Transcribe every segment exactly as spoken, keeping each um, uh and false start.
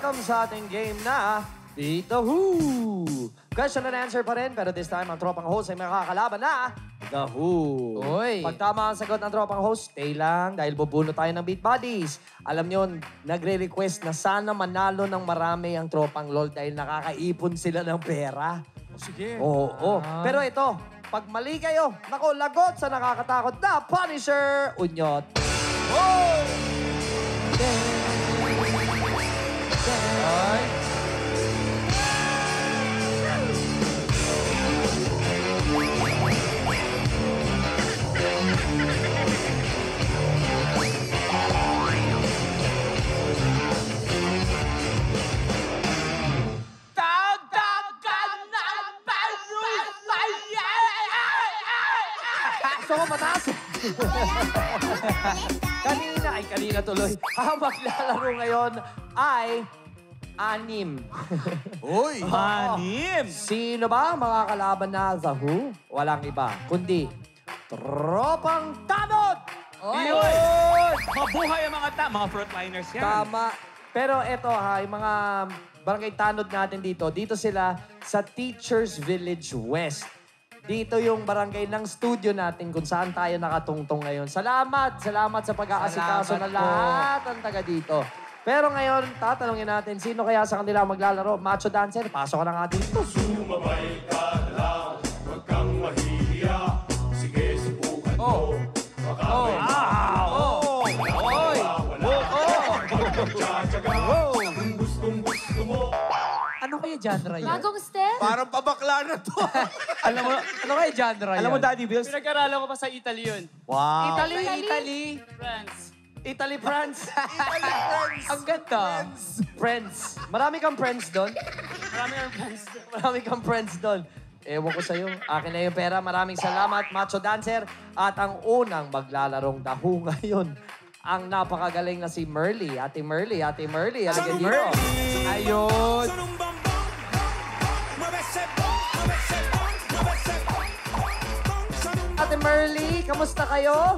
Welcome sa ating game na Beat the Who. Question and answer pa rin, pero this time ang tropang host ay makakalaban na The Who. Oy. Pag tama ang sagot ng tropang host, stay lang dahil bubuno tayo ng Beat Buddies. Alam nyo, nagre-request na sana manalo ng marami ang tropang LOL dahil nakakaipon sila ng pera. Oh, sige. Oo, oo. Pero ito, pag mali kayo, naku, lagot sa nakakatakot na Punisher Unyot. Oh! Ay. Gusto ko mataas. Kanina, ay kanina tuloy. Ang maglalaro ngayon ay anim. Uy! Anim! Sino ba ang mga kalaban na The Who? Walang iba, kundi Tropang Tanod! Oy! Mabuhay ang mga ta, mga frontliners yan. Tama. Pero eto ha, yung mga barangay tanod natin dito, dito sila sa Teachers Village West. Dito yung barangay ng studio natin kung saan tayo nakatungtong ngayon. Salamat! Salamat sa pag-aasikaso ng lahat ang taga dito. Pero ngayon, tatanungin natin, sino kaya sa kanila maglalaro? Macho Dancer, pasok ka na nga dito. Sumabay ka lang, huwag kang mahihiya. Sige, subukan mo. Baka Oh! may Ah! Oh! Oy! magtsatsaga. Kung gustong gusto mo. Ano kaya genre yun? Bagong step? Parang pabakla na to. Alam mo, ano kaya genre yun? Alam mo, Daddy Bills? Pinag-aralan ko pa sa Italy yun. Wow. Italy, Italy? Italy. France. Italy, France. Ang ganda. Friends. Marami kang friends doon. Marami ang friends. Marami kang friends doon. Ewan ko sa'yo. Akin na yung pera. Maraming salamat, Macho Dancer. At ang unang maglalarong The Who ngayon, ang napakagaling na si Merly. Ate Merly, Ate Merly. Halika dito. Ayun. Ate Merly, kamusta kayo?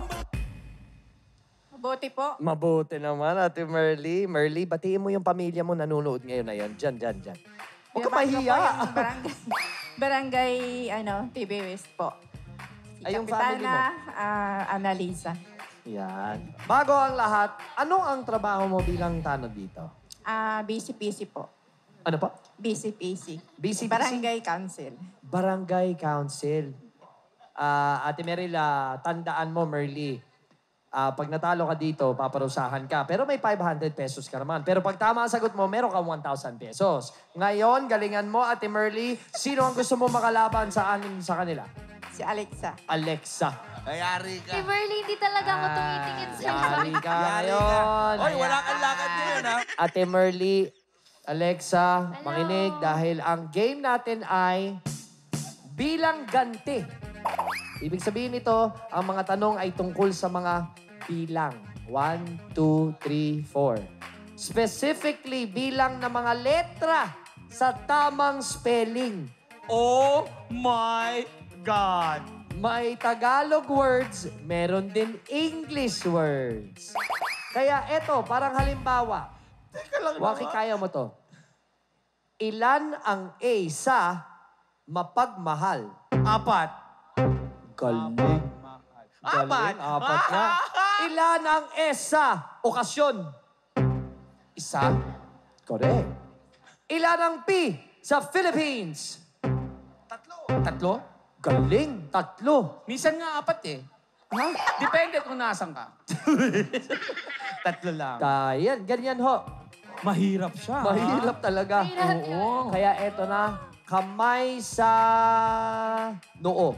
Mabuti po. Mabuti naman, Ate Merly. Merly, batiin mo yung pamilya mo nanonood ngayon na yan. Diyan, diyan, diyan. Huwag ka Binabago mahiya. po yung barangay, barangay ano, T V West po. Si Ay, yung family mo? Kapitana, ah, Annalisa. Yan. Bago ang lahat, ano ang trabaho mo bilang tanod dito? Ah, B C P C po. Ano pa? B C P C. B C P C? Barangay Council. Barangay Council. Ah, Ate Merila, tandaan mo, Merly, ah, pag natalo ka dito, paparusahan ka. Pero may five hundred pesos ka naman. Pero pag tama ang sagot mo, meron kang one thousand pesos. Ngayon, galingan mo, Ate Merly, sino ang gusto mo makalaban sa anim sa kanila? Si Alexa. Alexa. Ayari ka. Eh, Si Merly, hindi talaga ako tumitingin sa'yo. Yari ka Yari ka. ngayon. Oy, wala kang lakad ngayon, ha? Ate Merly, Alexa, makinig dahil ang game natin ay bilang ganti. Ibig sabihin nito, ang mga tanong ay tungkol sa mga bilang. One, two, three, four. Specifically, bilang ng mga letra sa tamang spelling. Oh my God! May Tagalog words, meron din English words. Kaya eto, parang halimbawa. Waki, kaya mo to. Ilan ang A sa mapagmahal? Apat. Galing. Apat. Galing, apat na. Ilan ang S sa okasyon? Isa. Correct. Ilan ang P sa Philippines? Tatlo? Galing. Tatlo. Minsan nga apat eh. Ha? Depende kung nasan ka. Tatlo lang. Kayan. Ganyan ho. Mahirap siya. Mahirap talaga. Mahirap Oo. Kaya eto na. Kamay sa noo.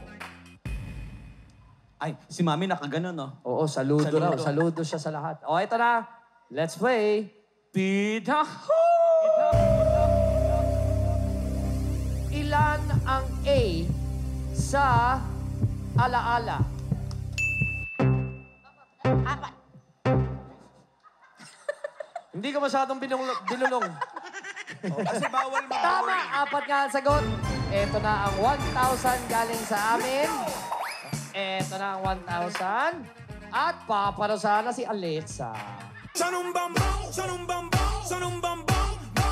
Ay, si Mami nakaganon, no? Oo, saludo, Saludo. raw. Saludo siya sa lahat. O, eto na. Let's play. Pita. Ilan ang A sa alaala? Apat. Hindi ka masyadong binulong. binulong. Kasi bawal mag Tama, apat nga ang sagot. Ito na ang one thousand galing sa amin. Ito na ang one thousand. At paparusahan na si Alexa. Sanong bambang, sanong bambang, sanong bambang,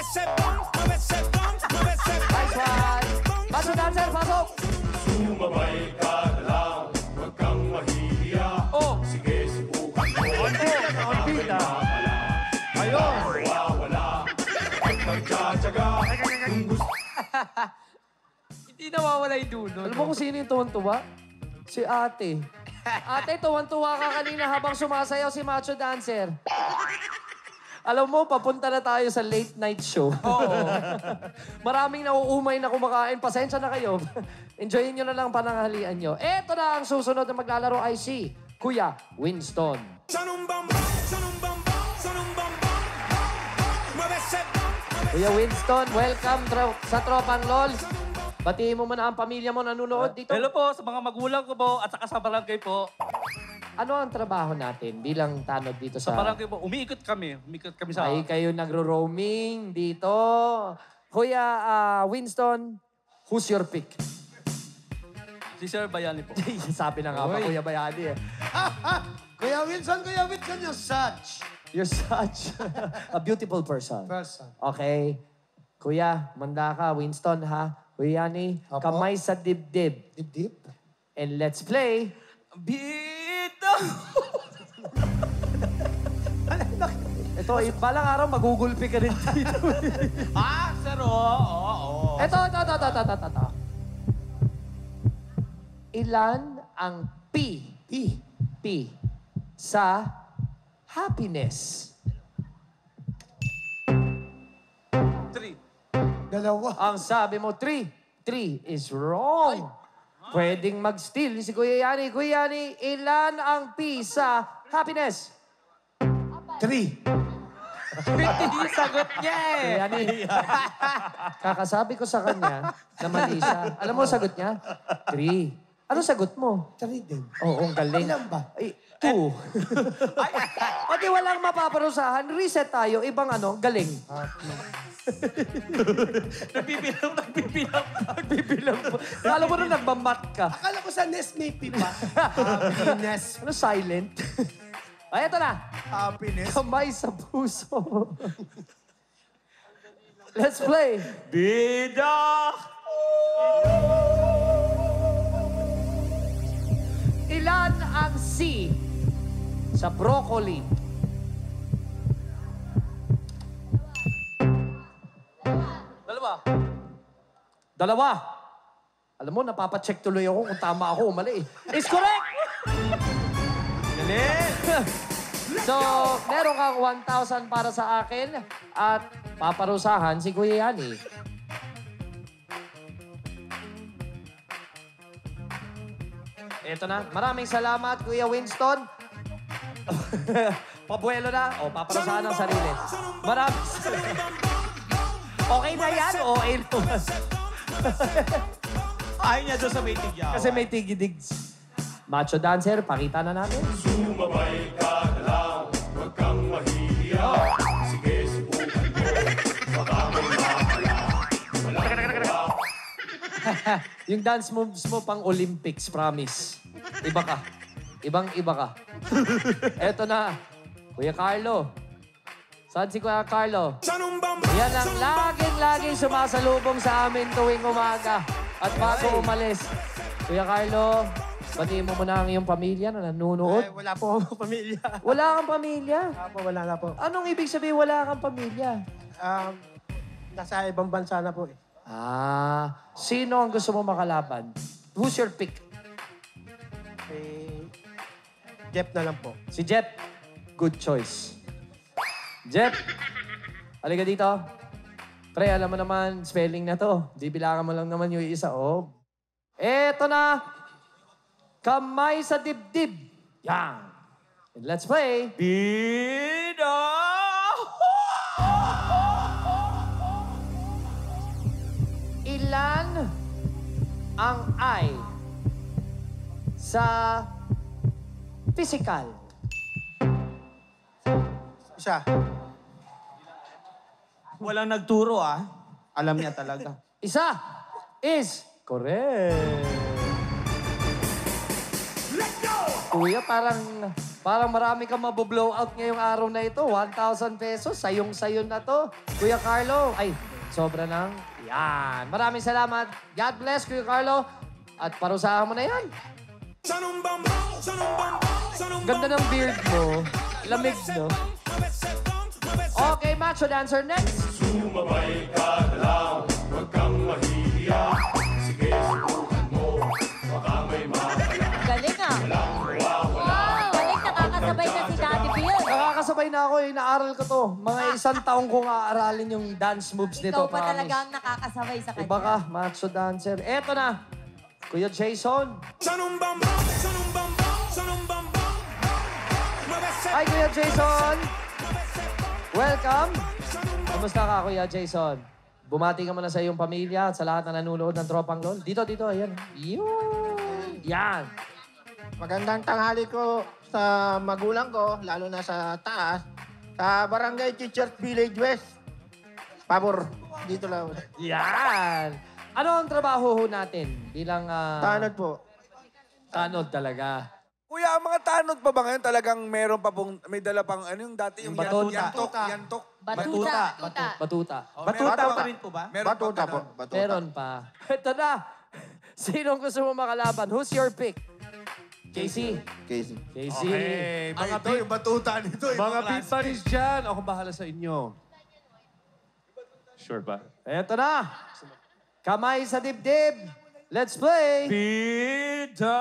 Nice one! Macho dancer, pasok! Sumabay ka na lang, huwag kang mahihiya. Oh! Sige, subukan mo. On-beat, ah. Ayun! Wawala, at magtsatsaga. Kung gusto Hindi nawawala yung dulo. Alam mo kung sino yung tuwan-tuwa? Si ate. Ate, tuwan-tuwa ka kanina habang sumasayaw si Macho Dancer. Alam mo, papunta na tayo sa late night show. Oo. Maraming nauumay na kumakain. Pasensya na kayo. Enjoyin nyo na lang pananghalian nyo. Eto na ang susunod na maglalaro ay si Kuya Winston. Kuya Winston, welcome tro- sa Tropang LOL. Batiin mo muna ang pamilya mo nanonood dito. Hello po sa mga magulang ko po at saka sa barangay po. Ano ang trabaho natin bilang tanod dito Sa sa... barangay po, umiikot kami. Umiikot kami sa... Ay, kayo nagro-roaming dito. Kuya ah, Winston, who's your pick? Si Sir Bayani po. Sabi na nga ba, Kuya Bayani eh. Kuya Wilson, Kuya Wilson, you're such You're such a beautiful person. person. Okay. Kuya, manda ka, Winston ha. Kuya Yani, Opo. kamay sa dibdib. Dip-dip. And let's play. Bito! Ito, eh, balang araw magugulpi ka rin dito. ah, sir, oo, oo, oo. Ito, ito, ito, ito, ito, ito, ito. Ilan ang P, P. P sa happiness? Three. Dalawa. Ang sabi mo, three. Three is wrong. Pwedeng mag-steal si Kuya Yani. Kuya Yani, ilan ang P sa happiness? Three. Hindi yung sagot niya eh. Kuya Yani, kakasabi ko sa kanya na mali siya. Alam mo ang sagot niya? Three. Ano sagot mo? Three din. Oo, ang galing. Ilan ba? Ay, two. O di walang mapaparusahan. Reset tayo. Ibang ano, galing. Nagbibilang, nagbibilang. Nagbibilang po. Alam mo na nagmamat ka. Akala ko sa Nest may P pa. Happiness. Ano, silent? Ay, eto na. Happiness. Kamay sa puso. Let's play. Bida! Ilan ang C sa broccoli? Dalawa. Dalawa. Alam mo, napapacheck tuloy ako kung tama ako o mali. Is correct! Galing! So, meron kang one thousand para sa akin at paparusahan si Kuya Yani. Ito na. Maraming salamat, Kuya Winston. Pabuelo na. O, paparusahan ng sarili. Maraming Okay na yan o air to? Ayaw niya doon sa waiting yaw. Kasi may tigidigs. Macho dancer, pakita na natin. Sumabay ka na lang, huwag kang mahihiya. Sige, subukan mo. Baka may mawala. Walang Yung dance moves mo pang Olympics, promise. Iba ka. Ibang-iba ka. Eto na. Kuya Carlo. Saan si Kuya Carlo? Yan ang laging-laging sumasalubong sa amin tuwing umaga. At bago umalis. Kuya Carlo, batiin mo muna ang iyong pamilya na nanonood. Ay, wala po akong pamilya. Wala kang pamilya? Wala po, wala na po. Anong ibig sabihin wala kang pamilya? Um, nasa ibang bansa na po eh. Ah, sino ang gusto mo makalaban? Who's your pick? Eh, Jeff na lang po. Si Jeff. Good choice. Jeff, halika dito. Pre, alam mo naman, spelling na to. Di bilangan mo lang naman yung isa. Oh. Eto na. Kamay sa dibdib. Yan. And let's play. Bida! Ilan ang I sa physical? Isa. Walang nagturo ah. Alam niya talaga. Isa is correct. Kuya, parang Parang marami kang mabublow out ngayong araw na ito. one thousand pesos, sayong-sayon na to. Kuya Carlo, ay, sobra lang. Yan. Maraming salamat. God bless, Kuya Carlo. At parusahan mo na yan. Ganda ng beard mo. Lamig, no? Okay, macho dancer next. Sumabay ka na lang, huwag kang mahihiya. Sige, subukan mo, baka may mapala. Galing ah. Wow! Galing, nakakasabay na si Daddy Bill. Nakakasabay na ako eh. Naaral ko to. Mga isang taong kong aaralin yung dance moves nito. Ikaw pa promise. talaga ang nakakasabay sa kanya. Iba ka, macho dancer. Eto na. Kuya Jason. Hi, Kuya Jason. Welcome. Kumusta ka, Kuya Jason? Bumati ka muna sa iyong pamilya at sa lahat na nanonood ng Tropang LOL. Dito, dito. Ayan. Yun. Yan. Magandang tanghali ko sa magulang ko, lalo na sa taas, sa Barangay Teachers Village West. Pabor, dito lang. Yan. Ano ang trabaho ho natin bilang... ah, Tanod po. Tanod talaga. Kuya, ang mga tanod pa ba ngayon talagang meron pa pong, may dala pang ano yung dati yung Batuta. yantok, yantok. Batuta. Batuta. Batuta. Batuta pa rin po ba? Meron Batuta pa po. ganun. Batuta. Meron pa. Ito na. Sinong gusto mo makalaban? Who's your pick? Casey. Casey. Casey. Okay, may ito yung batuta nito. Yung Mga klase. pitpanis dyan, ako bahala sa inyo. Sure ba? Ito na. Kamay sa dibdib. Let's play. Pita!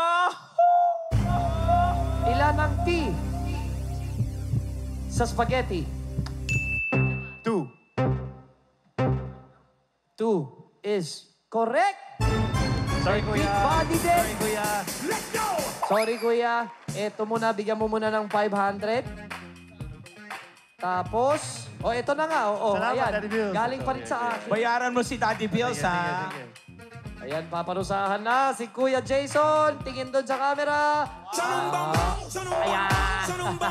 Ilan ang T sa spaghetti? Two. Two is correct. Sorry, Big kuya. body din. Sorry, kuya. Sorry, kuya. Ito muna, bigyan mo muna ng five hundred. Tapos, oh, ito na nga. Oh, oh, Salamat, ayan. Daddy Bill. Galing pa rin sa akin. Bayaran mo si Daddy Bills, ha? Ayan, paparusahan na si Kuya Jason. Tingin doon sa camera. Ah, ayan.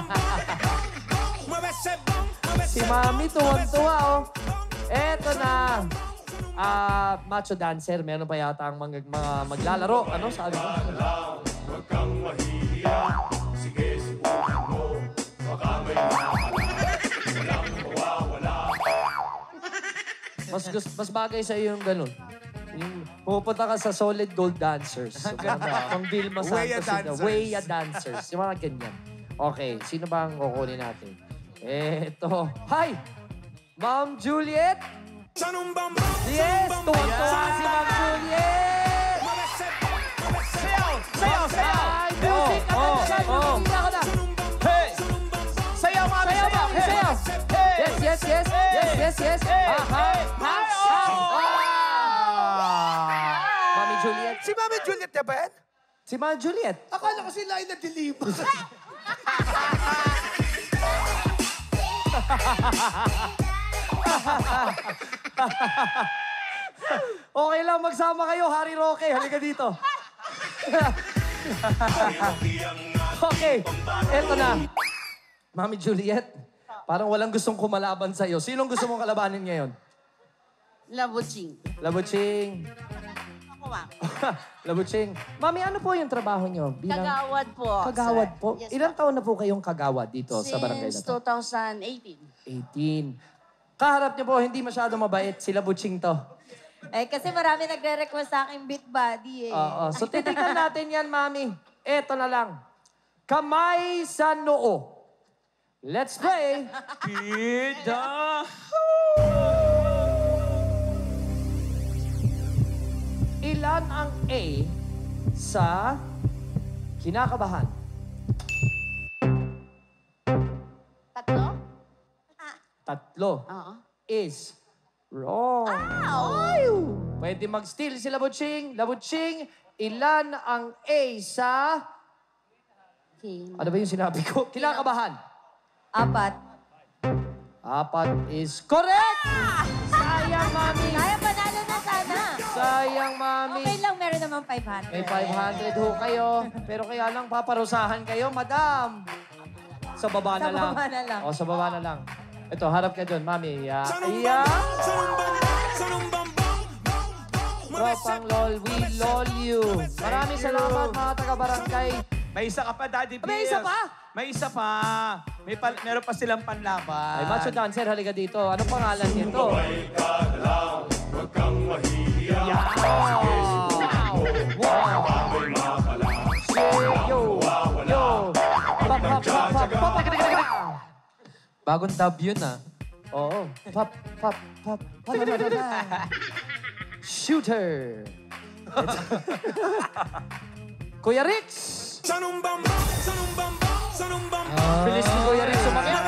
Si Mami, tuwan-tuwa, oh. Eto na. Ah, macho dancer. Meron pa yata ang mga, mga maglalaro. Ano sabi mo? Huwag kang mahihiya. Sige, subukan mo, baka may mapala. Walang mawawala. Mas, gust- mas bagay sa iyo yung ganun. Yung pupunta ka sa solid gold dancers. So, pang Vilma Weya Santos. yun, dancers. Weya dancers. Yung mga ganyan. Okay, sino ba ang kukunin natin? Eto. Hi! Ma'am Juliet! Yes! Tuwan-tuwa si Ma'am Juliet! Sayaw! Sayaw! Sayaw! Ay, music! Oh, Oh, oh, oh. ako na! Hey! Sayaw, mami! Sayaw, Sayaw! mami! Sayaw! Hey! Yes, yes, yes! Yes, yes, yes! Hey! Ha, ha, ha, ha! Mami Juliet. Si Mami Juliet na ba yan? Si Ma'am Juliet. Akala ko sila ay na-deliver. Okay lang, magsama kayo, Harry Roque. Halika dito. Okay, eto na. Mami Juliet, parang walang gustong kumalaban sa'yo. Sinong gusto mong kalabanin ngayon? Labuching. Labuching. Ako ba? Labuching. Mami, ano po yung trabaho nyo? Kagawad po. Kagawad sir. po? Yes, Ilang po. taon na po kayong kagawad dito sa barangay na Since to? twenty eighteen. eighteen. Kaharap niyo po, hindi masyado mabait. Si Labuching to. Eh, kasi marami nagre-request sa akin beat body eh. Oo. So, titignan natin yan, Mami. Eto na lang. Kamay sa noo. Let's play. Pita! Ilan ang A sa kinakabahan? Tatlo? Tatlo Oo. is wrong. Ay! Pwede mag-steal si Labuching. Labuching, ilan ang A sa... Okay. Ano ba yung sinabi ko? Kinakabahan. Apat. Apat is correct! Sayang, Mami. Kaya panalo na sana. Sayang, Mami. Okay lang, meron naman five hundred. May five hundred ho kayo. Pero kaya lang paparusahan kayo, madam. Sa baba na Sa lang. baba na lang. O, sa baba na lang. Ito, harap ka dyan, Mami. Yeah. Yeah. Tropang LOL, we lol you. Maraming salamat mga taga-barangay May isa ka pa, Daddy Bills. May isa pa? May isa pa. May pa, meron pa silang panlaban. Ay, macho dancer, halika dito. Anong pangalan nito? Sumabay ka na lang, huwag kang mahihiya. Wow! Ako'y makala. Yo! Yo! Pap, pap, pap, pap, pap, pap. Bagong dub yun ah. Oo. Pap, pap, pap. Shooter! Kuya Rix! Bilis ni Kuya Rix sumakit.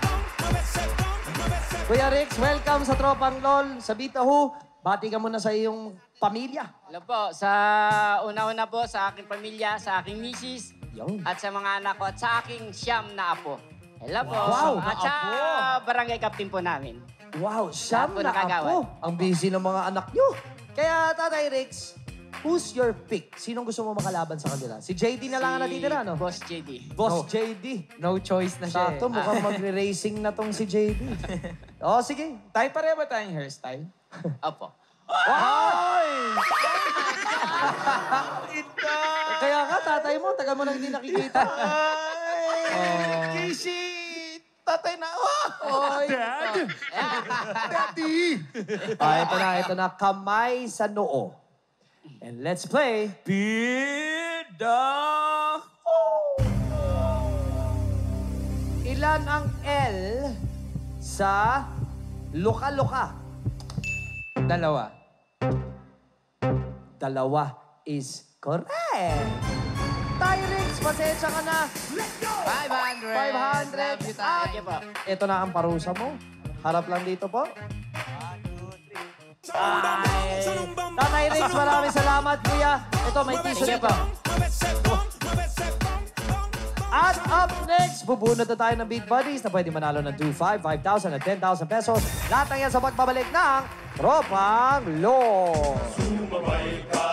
Kuya Rix, welcome sa Tropang LOL. Sa Bitahu, bati ka muna sa iyong pamilya. Hello po, sa una-una po sa aking pamilya, sa aking misis, Yung. at sa mga anak ko, at sa aking siyam na apo. Hello po. Wow, At sa barangay captain po namin. Wow, siyam Lahat po na nakagawan. ako. Ang busy ng mga anak nyo. Kaya, Tatay Rix, who's your pick? Sinong gusto mo makalaban sa kanila? Si J D na lang ang natitira, no? Boss J D. Boss J D. No choice na siya Sakto, eh. mukhang magre-racing na tong si J D. O, sige. Tayo pareho ba tayong hairstyle? Opo. Ay! Kaya nga, tatay mo, tagal mo nang hindi nakikita. Ay! Kishi! Tatay na. Oh! Dad! Daddy! Ah, ito na, ito na. Kamay sa noo. And let's play. Bida! Ilan ang L sa luka-luka? Dalawa. Dalawa is correct. Tyrix, pasensya ka na. five hundred. five hundred. Love you, At Tay. ito na ang parusa mo. Harap lang dito po. Ay, Tatay Rix, maraming salamat, kuya. Ito, may t-shirt pa. At up next, bubunod na tayo ng Beat Buddies na pwede manalo ng two five, five thousand at ten thousand pesos. Lahat ng yan sa pagbabalik ng Tropang LOL. Sumabay ka